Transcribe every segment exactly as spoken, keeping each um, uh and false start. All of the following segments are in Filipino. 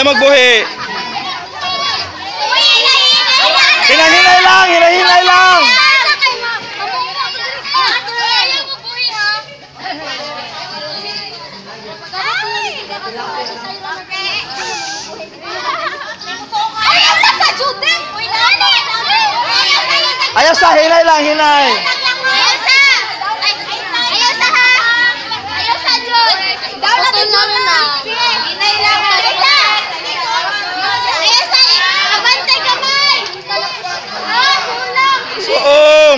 Ayaw magbuhi. Hinahinay lang, hinahinay lang. Ayaw sa, hinay lang, hinay. Ayaw sa. Ayaw sa ha. Ayaw sa Jun. Daw lang din na. Hinay lang. Ayaw sa. Ayaw sa. Abantay kamay. Ah, sulang. Suong.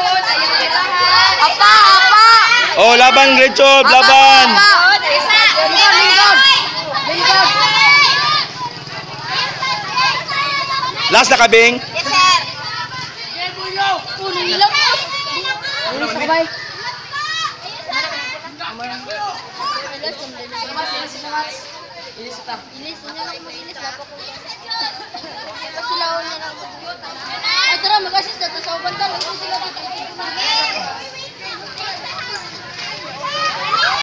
Apa, apa. Oh, laban, great job, laban. Isa. Lingkod. Lingkod. Last na kabing. Yes, sir. Puno nilang po. Ano sa kabay? Ilis ito. Ilis, hindi lang mo ilis. Ito sila ako niya lang. Ay, tara, mag-assist na ito sa uban ka. Ito sila dito.